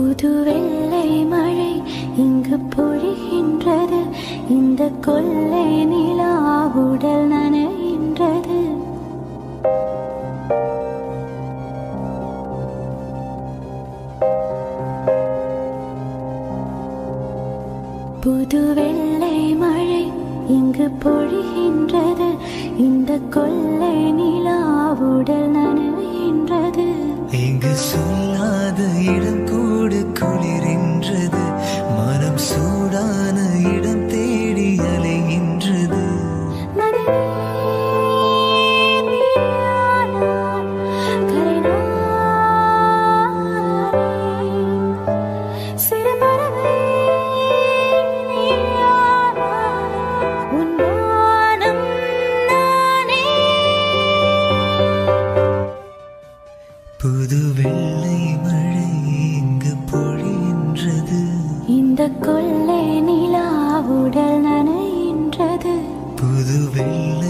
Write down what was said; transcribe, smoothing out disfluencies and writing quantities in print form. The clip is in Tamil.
புது வெள்ளை மழை இங்கு பொழிகின்றது. இந்த கொள்ளை நிலா உடல் நனைகின்றது. புது வெள்ளை மழை இங்கு பொழிகின்றது. இந்த கொள்ளை நிலா உடல் நனைகின்றது. இங்கு சொல்லாத இடம் கூடு குளிரின்றது. மனம் சூடான இடம் தேடி அலைகின்றது. புது வெள்ளை மழை இங்கு பொழிகின்றது. இந்த கொள்ளை நிலா உடல் நனைகின்றது. புது வெள்ளை